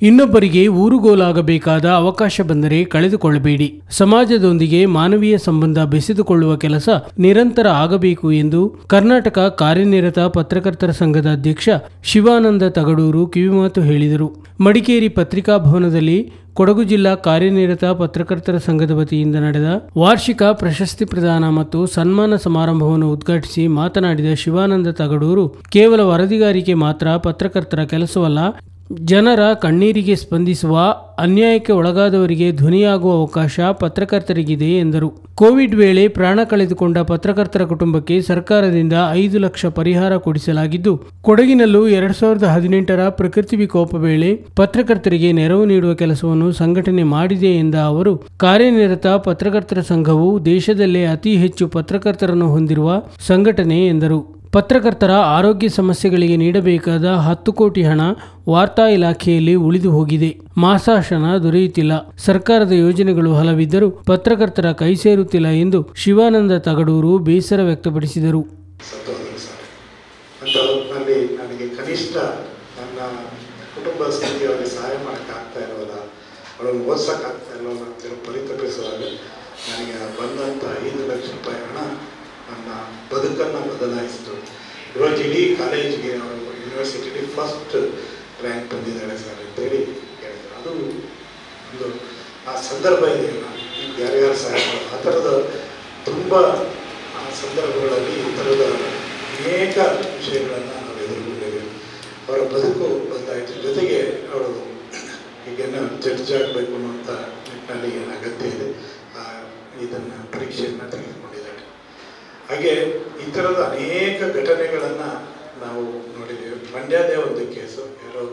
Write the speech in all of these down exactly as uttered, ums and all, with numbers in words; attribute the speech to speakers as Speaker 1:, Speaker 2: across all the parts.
Speaker 1: ಇನ್ನೊಬ್ಬರಿಗೆ ಊರುಗೋಲಾಗಬೇಕಾದ ಅವಕಾಶ ಬಂದರೆ ಕಳೆದುಕೊಳ್ಳಬೇಡಿ. ಸಮಾಜದೊಂದಿಗೆ ಮಾನವೀಯ ಸಂಬಂಧ ಬೆಸೆದುಕೊಳ್ಳುವ ಕೆಲಸ ನಿರಂತರ ಆಗಬೇಕು ಎಂದು ಕರ್ನಾಟಕ ಕಾರ್ಯನಿರತ ಪತ್ರಕರ್ತರ ಸಂಘದ ಅಧ್ಯಕ್ಷ ಶಿವಾನಂದ ತಗಡೂರು ಕಿವಿಮಾತು ಹೇಳಿದರು. ಮಡಿಕೇರಿ ಪತ್ರಿಕಾ ಭವನದಲ್ಲಿ ಕೊಡಗು ಜಿಲ್ಲಾ ಕಾರ್ಯನಿರತ ಪತ್ರಕರ್ತರ ಸಂಘದ ವತಿಯಿಂದ ನಡೆದ ವಾರ್ಷಿಕ ಪ್ರಶಸ್ತಿ ಪ್ರದಾನ ಮತ್ತು ಸನ್ಮಾನ ಸಮಾರಂಭವನ್ನು ಉದ್ಘಾಟಿಸಿ ಮಾತನಾಡಿದ ಶಿವಾನಂದ ತಗಡೂರು, ಕೇವಲ ವರದಿಗಾರಿಕೆ ಮಾತ್ರ ಪತ್ರಕರ್ತರ ಕೆಲಸವಲ್ಲ, ಜನರ ಕಣ್ಣೀರಿಗೆ ಸ್ಪಂದಿಸುವ, ಅನ್ಯಾಯಕ್ಕೆ ಒಳಗಾದವರಿಗೆ ಧ್ವನಿಯಾಗುವ ಅವಕಾಶ ಪತ್ರಕರ್ತರಿಗಿದೆ ಎಂದರು. ಕೋವಿಡ್ ವೇಳೆ ಪ್ರಾಣ ಕಳೆದುಕೊಂಡ ಪತ್ರಕರ್ತರ ಕುಟುಂಬಕ್ಕೆ ಸರ್ಕಾರದಿಂದ ಐದು ಲಕ್ಷ ಪರಿಹಾರ ಕೊಡಿಸಲಾಗಿದ್ದು, ಕೊಡಗಿನಲ್ಲೂ ಎರಡ್ ಸಾವಿರದ ಹದಿನೆಂಟರ ಪ್ರಕೃತಿ ವಿಕೋಪ ವೇಳೆ ಪತ್ರಕರ್ತರಿಗೆ ನೆರವು ನೀಡುವ ಕೆಲಸವನ್ನು ಸಂಘಟನೆ ಮಾಡಿದೆ ಎಂದ ಅವರು, ಕಾರ್ಯನಿರತ ಪತ್ರಕರ್ತರ ಸಂಘವು ದೇಶದಲ್ಲೇ ಅತಿ ಹೆಚ್ಚು ಪತ್ರಕರ್ತರನ್ನು ಹೊಂದಿರುವ ಸಂಘಟನೆ ಎಂದರು. ಪತ್ರಕರ್ತರ ಆರೋಗ್ಯ ಸಮಸ್ಯೆಗಳಿಗೆ ನೀಡಬೇಕಾದ ಹತ್ತು ಕೋಟಿ ಹಣ ವಾರ್ತಾ ಇಲಾಖೆಯಲ್ಲಿ ಉಳಿದು ಹೋಗಿದೆ. ಮಾಸಾಶನ ದೊರೆಯುತ್ತಿಲ್ಲ. ಸರ್ಕಾರದ ಯೋಜನೆಗಳು ಹಲವಿದ್ದರೂ ಪತ್ರಕರ್ತರ ಕೈ ಸೇರುತ್ತಿಲ್ಲ ಎಂದು ಶಿವಾನಂದ ತಗಡೂರು ಬೇಸರ ವ್ಯಕ್ತಪಡಿಸಿದರು.
Speaker 2: ನನಗೆ ಕನಿಷ್ಠ ನನ್ನ ಕುಟುಂಬ ಸ್ಥಿತಿಯವರಿಗೆ ಸಹಾಯ ಮಾಡೋಕ್ಕಾಗ್ತಾ ಇರೋಲ್ಲ, ಅವಳನ್ನು ಓದಿಸೋಕ್ಕಾಗ್ತಾ ಇರೋಲ್ಲ ಅಂತೇಳಿ ಪರಿತಪಿಸುವಾಗ ನನಗೆ ಬಂದಂಥ ಐದು ಲಕ್ಷ ರೂಪಾಯಿ ಹಣ ನನ್ನ ಬದುಕನ್ನು ಬದಲಾಯಿಸಿತು. ಇವತ್ತು ಇಡೀ ಕಾಲೇಜಿಗೆ ಅವರು ಯೂನಿವರ್ಸಿಟಿಲಿ ಫಸ್ಟ್ ರ್ಯಾಂಕ್ ಬಂದಿದ್ದಾರೆ ಸರ್ ಅಂತೇಳಿ ಹೇಳಿದ್ರು. ಅದು ಒಂದು ಆ ಸಂದರ್ಭ ಇದೆಯಲ್ಲ, ಯಾರ್ಯಾರು ಸಹಾಯ ಮಾಡೋದು ಆ ಥರದ ತುಂಬ ಆ ಸಂದರ್ಭಗಳಲ್ಲಿ ಈ ಥರದ ಅನೇಕ ವಿಷಯಗಳನ್ನು ನಾವು ಎದುರುಗೊಂಡಿದ್ದೇವೆ. ಅವರ ಬದುಕು ಬದಲಾಯಿತು. ಜೊತೆಗೆ ಅವರು ಈಗೇನು ಜಡ್ಜ್ ಆಗಬೇಕು ಅನ್ನುವಂಥ ನಿಟ್ಟಿನಲ್ಲಿ ಏನು ಅಗತ್ಯ ಇದೆ, ಇದನ್ನು ಪರೀಕ್ಷೆಯನ್ನು ತೆಗೆದುಕೊಂಡಿದ್ದಾರೆ. ಹಾಗೆ ಈ ಥರದ ಅನೇಕ ಘಟನೆಗಳನ್ನು ನಾವು ನೋಡಿದ್ದೀವಿ. ಮಂಡ್ಯದೇ ಒಂದು ಕೇಸು, ಯಾರೋ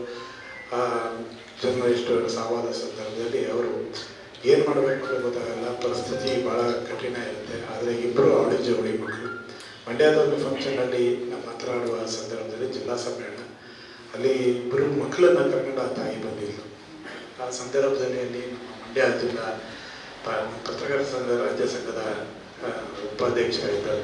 Speaker 2: ಜರ್ನಲಿಸ್ಟರ ಸಾವಾದ ಸಂದರ್ಭದಲ್ಲಿ ಅವರು ಏನು ಮಾಡಬೇಕು ಅಂತ ಗೊತ್ತಾಗಲ್ಲ, ಪರಿಸ್ಥಿತಿ ಭಾಳ ಕಠಿಣ ಇರುತ್ತೆ. ಆದರೆ ಇಬ್ಬರು ಅವಳಿ ಜವಳಿ ಮಕ್ಕಳು ಮಂಡ್ಯದ ಒಂದು ಫಂಕ್ಷನಲ್ಲಿ ನಮ್ಮ ಮಾತನಾಡುವ ಸಂದರ್ಭದಲ್ಲಿ ಜಿಲ್ಲಾ ಸಮ್ಮೇಳನ, ಅಲ್ಲಿ ಇಬ್ಬರು ಮಕ್ಕಳನ್ನು ಕರ್ಕೊಂಡು ಆ ತಾಯಿ ಬಂದಿದ್ದರು. ಆ ಸಂದರ್ಭದಲ್ಲಿ ಅಲ್ಲಿ ನಮ್ಮ ಮಂಡ್ಯ ಜಿಲ್ಲಾ ಪತ್ರಕರ್ತರ ಸಂಘ ರಾಜ್ಯ ಸಂಘದ ಉಪಾಧ್ಯಕ್ಷ ಇದ್ದಂಥ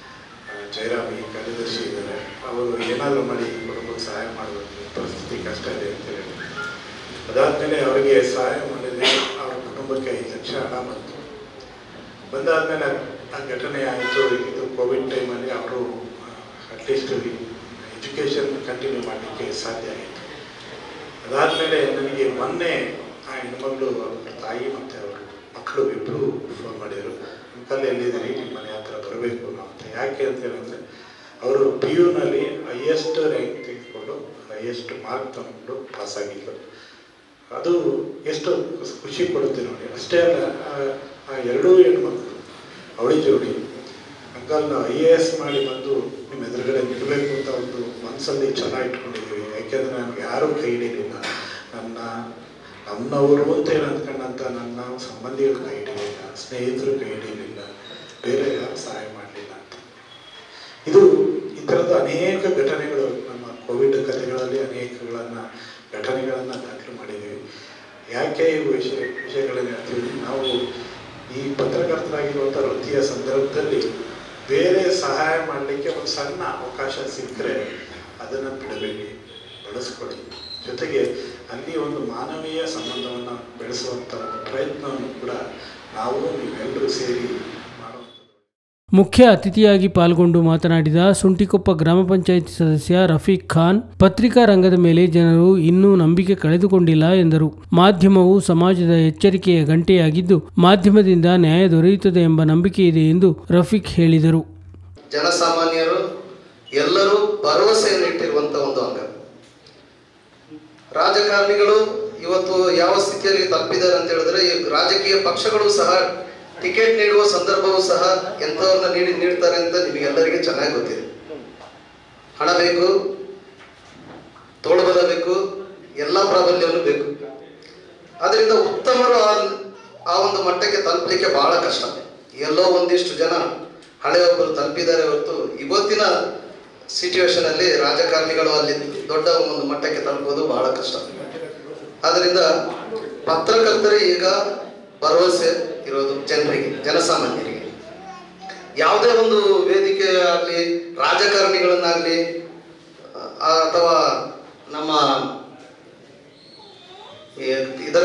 Speaker 2: ಜಯರಾಮಿ ಕಾರ್ಯದರ್ಶಿ ಇದ್ದಾರೆ. ಅವರು ಏನಾದರೂ ಮಾಡಿ ಕುಟುಂಬಕ್ಕೆ ಸಹಾಯ ಮಾಡಬೇಕು, ಪರಿಸ್ಥಿತಿ ಕಷ್ಟ ಇದೆ ಅಂತ ಹೇಳಿ ಅದಾದಮೇಲೆ ಅವರಿಗೆ ಸಹಾಯ ಮಾಡಿದರೆ ಅವರ ಕುಟುಂಬಕ್ಕೆ ಐದು ಲಕ್ಷ ಹಣ ಬಂತು. ಬಂದಾದಮೇಲೆ ಆ ಘಟನೆ ಆಯಿತು. ಇದು ಕೋವಿಡ್ ಟೈಮಲ್ಲಿ ಅವರು ಅಟ್ಲೀಸ್ಟ್ ಎಜುಕೇಷನ್ ಕಂಟಿನ್ಯೂ ಮಾಡಲಿಕ್ಕೆ ಸಾಧ್ಯ ಆಯಿತು. ಅದಾದಮೇಲೆ ನನಗೆ ಮೊನ್ನೆ ಆ ಹೆಣ್ಮಗಳು ತಾಯಿ ಮತ್ತು ಅವರು ಮಕ್ಕಳು ಇಬ್ಬರು ಫೋನ್ ಮಾಡಿದರು, ಅಂಕಲ್ ಎಲ್ಲಿದ್ದೀರಿ, ನಿಮ್ಮ ಮನೆ ಹತ್ರ ಬರಬೇಕು ನಾವು ಅಂತ. ಯಾಕೆ ಅಂತ ಹೇಳಿದ್ರೆ ಅವರು ಪಿ ಯುನಲ್ಲಿ ಹೈಯೆಸ್ಟ್ ರ್ಯಾಂಕ್ ತೆಗೆದುಕೊಂಡು ಹೈಯೆಸ್ಟ್ ಮಾರ್ಕ್ ತಗೊಂಡು ಪಾಸ್ ಆಗಿದ್ದರು. ಅದು ಎಷ್ಟು ಖುಷಿ ಕೊಡುತ್ತೆ ನೋಡಿ. ಅಷ್ಟೇ ಅಲ್ಲ, ಆ ಎರಡೂ ಹೆಣ್ಮಕ್ಳು ಅವಳಿ ಜೋಡಿ, ಅಂಕಲ್ ನಾವು ಐ ಎ ಎಸ್ ಮಾಡಿ ಬಂದು ನಿಮ್ಮ ಎದುರುಗಡೆ ನಿಲ್ಲಬೇಕು ಅಂತ ಒಂದು ಮನಸ್ಸಲ್ಲಿ ಚೆನ್ನಾಗಿ ಇಟ್ಕೊಂಡಿದ್ದೀವಿ. ಯಾಕೆಂದರೆ ನಮಗೆ ಯಾರೂ ಕೈ ಹಿಡಿಯಲಿಲ್ಲ, ನನ್ನ ನಮ್ಮವರು ಅಂತ ಹೇಳಿ ಅಂದ್ಕೊಂಡಂಥ ನನ್ನ ಸಂಬಂಧಿಗಳು ಕೈ ಹಿಡಿಯಲಿಲ್ಲ, ಸ್ನೇಹಿತರು ಕೈ ಹಿಡಿಯಲಿಲ್ಲ, ಬೇರೆ ಯಾರು ಸಹಾಯ ಮಾಡಲಿಲ್ಲ ಅಂತ. ಇದು ಈ ಥರದ ಅನೇಕ ಘಟನೆಗಳು ನಮ್ಮ ಕೋವಿಡ್ ಕಥೆಗಳಲ್ಲಿ ಅನೇಕಗಳನ್ನು ಘಟನೆಗಳನ್ನು ದಾಖಲು ಮಾಡಿದ್ದೀವಿ. ಯಾಕೆ ಈ ವಿಷಯ ವಿಷಯಗಳನ್ನು ಹೇಳ್ತೀವಿ, ನಾವು ಈ ಪತ್ರಕರ್ತರಾಗಿರುವಂಥ ವೃತ್ತಿಯ ಸಂದರ್ಭದಲ್ಲಿ ಬೇರೆ ಸಹಾಯ ಮಾಡಲಿಕ್ಕೆ ಒಂದು ಸಣ್ಣ ಅವಕಾಶ ಸಿಕ್ಕರೆ ಅದನ್ನು ಬಿಡಬೇಡಿ, ಬಳಸ್ಕೊಳ್ಳಿ. ಜೊತೆಗೆ ಅಲ್ಲಿ ಒಂದು ಮಾನವೀಯ ಸಂಬಂಧವನ್ನು ಬೆಳೆಸುವಂಥ ಒಂದು ಪ್ರಯತ್ನವನ್ನು ಕೂಡ ನಾವು ನೀವೆಲ್ಲರೂ ಸೇರಿ ಮಾಡುವಂಥದ್ದು.
Speaker 1: ಮುಖ್ಯ ಅತಿಥಿಯಾಗಿ ಪಾಲ್ಗೊಂಡು ಮಾತನಾಡಿದ ಸುಂಟಿಕೊಪ್ಪ ಗ್ರಾಮ ಪಂಚಾಯಿತಿ ಸದಸ್ಯ ರಫೀಕ್ ಖಾನ್, ಪತ್ರಿಕಾ ರಂಗದ ಮೇಲೆ ಜನರು ಇನ್ನೂ ನಂಬಿಕೆ ಕಳೆದುಕೊಂಡಿಲ್ಲ ಎಂದರು. ಮಾಧ್ಯಮವು ಸಮಾಜದ ಎಚ್ಚರಿಕೆಯ ಗಂಟೆಯಾಗಿದ್ದು, ಮಾಧ್ಯಮದಿಂದ ನ್ಯಾಯ ದೊರೆಯುತ್ತದೆ ಎಂಬ ನಂಬಿಕೆ ಇದೆ ಎಂದು ರಫೀಕ್ ಹೇಳಿದರು.
Speaker 3: ಜನಸಾಮಾನ್ಯರು ಎಲ್ಲರೂ ಭರವಸೆಯನ್ನು ಇಟ್ಟಿರುವಂತ ಒಂದು ಅಂಗ. ರಾಜಕಾರಣಿಗಳು ಇವತ್ತು ಯಾವ ಸ್ಥಿತಿಯಲ್ಲಿ ತಲುಪಿದ್ದಾರೆ ಅಂತ ಹೇಳಿದ್ರೆ, ಈ ರಾಜಕೀಯ ಪಕ್ಷಗಳು ಸಹ ಟಿಕೆಟ್ ನೀಡುವ ಸಂದರ್ಭವೂ ಸಹ ಎಂಥವ್ರನ್ನ ನೀಡಿ ನೀಡ್ತಾರೆ ಅಂತ ನಿಮಗೆಲ್ಲರಿಗೆ ಚೆನ್ನಾಗಿ ಗೊತ್ತಿದೆ. ಹಣ ಬೇಕು, ತೋಳುಬಲ ಬೇಕು, ಎಲ್ಲ ಪ್ರಾಬಲ್ಯವನ್ನು ಬೇಕು. ಅದರಿಂದ ಉತ್ತಮರು ಆ ಒಂದು ಮಟ್ಟಕ್ಕೆ ತಲುಪಲಿಕ್ಕೆ ಬಹಳ ಕಷ್ಟ. ಎಲ್ಲೋ ಒಂದಿಷ್ಟು ಜನ ಹಳೆಯೊಬ್ಬರು ತಲುಪಿದ್ದಾರೆ ಹೊರತು ಇವತ್ತಿನ ಸಿಚುವೇಶನ್ ಅಲ್ಲಿ ರಾಜಕಾರಣಿಗಳು ಅಲ್ಲಿ ದೊಡ್ಡ ಒಂದು ಮಟ್ಟಕ್ಕೆ ತಲುಪೋದು ಬಹಳ ಕಷ್ಟ. ಆದ್ರಿಂದ ಪತ್ರಕರ್ತರು ಈಗ ಭರವಸೆ ಇರೋದು ಜನರಿಗೆ, ಜನಸಾಮಾನ್ಯರಿಗೆ. ಯಾವುದೇ ಒಂದು ವೇದಿಕೆ ಆಗಲಿ, ರಾಜಕಾರಣಿಗಳನ್ನಾಗಲಿ ಅಥವಾ ನಮ್ಮ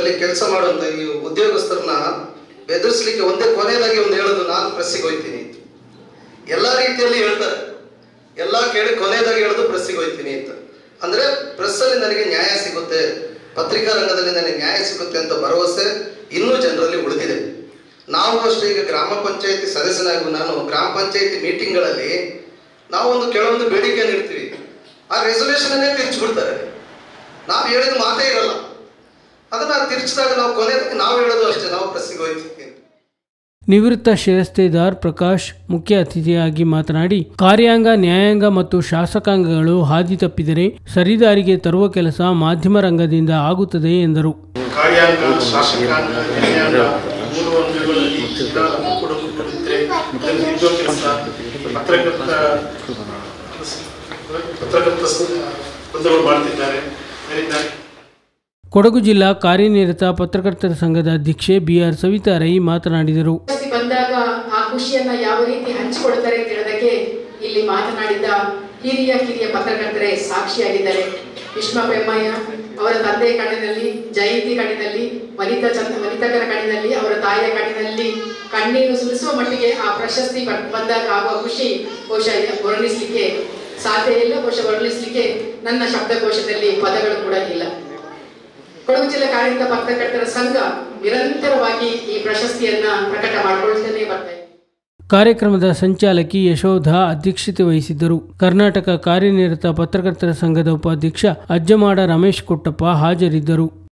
Speaker 3: ಇದರಲ್ಲಿ ಕೆಲಸ ಮಾಡುವಂಥ ಈ ಉದ್ಯೋಗಸ್ಥರನ್ನ ಬೆದರಿಸಲಿಕ್ಕೆ ಒಂದೇ ಕೊನೆಯದಾಗಿ ಒಂದು ಹೇಳೋದು, ನಾನು ಪ್ರೆಸ್ಸಿಗೆ ಹೋಗ್ತೀನಿ ಅಂತ ಎಲ್ಲ ರೀತಿಯಲ್ಲಿ ಹೇಳ್ತಾರೆ. ಎಲ್ಲ ಕೇಳಿ ಕೊನೆಯದಾಗಿ ಹೇಳೋದು ಪ್ರೆಸ್ಸಿಗೆ ಹೋಗ್ತೀನಿ ಅಂತ. ಅಂದರೆ ಪ್ರೆಸ್ಸಲ್ಲಿ ನನಗೆ ನ್ಯಾಯ ಸಿಗುತ್ತೆ, ಪತ್ರಿಕಾ ರಂಗದಲ್ಲಿ ನನಗೆ ನ್ಯಾಯ ಸಿಗುತ್ತೆ ಅಂತ ಭರವಸೆ ಇನ್ನೂ ಜನರಲ್ಲಿ ಉಳಿದಿದೆ. ನಾವು ಅಷ್ಟೇ ಈಗ ಗ್ರಾಮ ಪಂಚಾಯತಿ ಸದಸ್ಯನಾಗೂ ನಾನು ಗ್ರಾಮ ಪಂಚಾಯತಿ ಮೀಟಿಂಗ್ಗಳಲ್ಲಿ ನಾವು ಒಂದು ಕೆಲವೊಂದು ಬೇಡಿಕೆಯನ್ನು ಇಡ್ತೀವಿ, ಆ ರೆಸೊಲ್ಯೂಷನ್ನೇ ತಿರ್ಚಿಬಿಡ್ತಾರೆ. ನಾವು ಹೇಳಿದ ಮಾತೇ ಇರಲ್ಲ. ಅದನ್ನು ತಿರ್ಚಿದಾಗ ನಾವು ಕೊನೆಯದಾಗಿ ನಾವು ಹೇಳೋದು ಅಷ್ಟೇ, ನಾವು ಪ್ರೆಸ್ಸಿಗೆ ಹೋಗ್ತೀವಿ.
Speaker 1: ನಿವೃತ್ತ ಶಿರಸ್ತೇದಾರ್ ಪ್ರಕಾಶ್ ಮುಖ್ಯ ಅತಿಥಿಯಾಗಿ ಮಾತನಾಡಿ, ಕಾರ್ಯಾಂಗ, ನ್ಯಾಯಾಂಗ ಮತ್ತು ಶಾಸಕಾಂಗಗಳು ಹಾದಿ ತಪ್ಪಿದರೆ ಸರಿದಾರಿಗೆ ತರುವ ಕೆಲಸ ಮಾಧ್ಯಮ ರಂಗದಿಂದ ಆಗುತ್ತದೆ ಎಂದರು.
Speaker 2: ಕಾರ್ಯಾಂಗ, ಶಾಸಕಾಂಗ, ನ್ಯಾಯಾಂಗ ಮೂರು ಅಂಗಗಳಲ್ಲಿ ಕೊಡುತ್ತಿದ್ದರೆ ಕೆಲಸ ಪತ್ರಕರ್ತ ಪತ್ರಕರ್ತ ಬಂದವರು ಮಾಡ್ತಿದ್ದಾರೆ.
Speaker 1: ಕೊಡಗು ಜಿಲ್ಲಾ ಕಾರ್ಯನಿರತ ಪತ್ರಕರ್ತರ ಸಂಘದ ಅಧ್ಯಕ್ಷೆ ಬಿ ಆರ್ ಸವಿತಾ ರೈ ಮಾತನಾಡಿದರು.
Speaker 4: ಬಂದಾಗ ಆ ಖುಷಿಯನ್ನ ಯಾವ ರೀತಿ ಹಂಚಿಕೊಳ್ತಾರೆ ಅಂತ ಹೇಳೋದಕ್ಕೆ ಇಲ್ಲಿ ಮಾತನಾಡಿದ ಹಿರಿಯ ಕಿರಿಯ ಪತ್ರಕರ್ತರೇ ಸಾಕ್ಷಿಯಾಗಿದ್ದಾರೆ. ವಿಶ್ವ ಬೆಮ್ಮಯ್ಯ ಅವರ ತಂದೆಯ ಕಣ್ಣಿನಲ್ಲಿ, ಜಯಂತಿ ಕಣ್ಣಿನಲ್ಲಿ, ವನಿತಾ ಚಂದ ವನಿತಕರ ಕಣ್ಣಿನಲ್ಲಿ, ಅವರ ತಾಯಿಯ ಕಣ್ಣಿನಲ್ಲಿ ಕಣ್ಣೀರು ಸುರಿಸುವ ಮಟ್ಟಿಗೆ ಆ ಪ್ರಶಸ್ತಿ ಬಂದಾಗ ಆಗುವ ಖುಷಿ ಬಹುಶಃ ವರ್ಣಿಸಲಿಕ್ಕೆ ಸಾಧ್ಯ ಇಲ್ಲ. ಬಹುಶಃ ವರ್ಣಿಸಲಿಕ್ಕೆ ನನ್ನ ಶಬ್ದಕೋಶದಲ್ಲಿ ಪದಗಳು ಕೂಡ ಇಲ್ಲ. ಕೊಡಗು ಜಿಲ್ಲಾ ಕಾರ್ಯನಿರತ ಪತ್ರಕರ್ತರ ಸಂಘ ನಿರಂತರವಾಗಿ ಈ ಪ್ರಶಸ್ತಿಯನ್ನ ಪ್ರಕಟ ಮಾಡಿಕೊಳ್ತಾನೆ ಬರ್ತಾ ಇದೆ.
Speaker 1: ಕಾರ್ಯಕ್ರಮದ ಸಂಚಾಲಕಿ ಯಶೋಧ ಅಧ್ಯಕ್ಷತೆ ವಹಿಸಿದ್ದರು. ಕರ್ನಾಟಕ ಕಾರ್ಯನಿರತ ಪತ್ರಕರ್ತರ ಸಂಘದ ಉಪಾಧ್ಯಕ್ಷ ಅಜ್ಜಮಾಡ ರಮೇಶ್ ಕೊಟ್ಟಪ್ಪ ಹಾಜರಿದ್ದರು.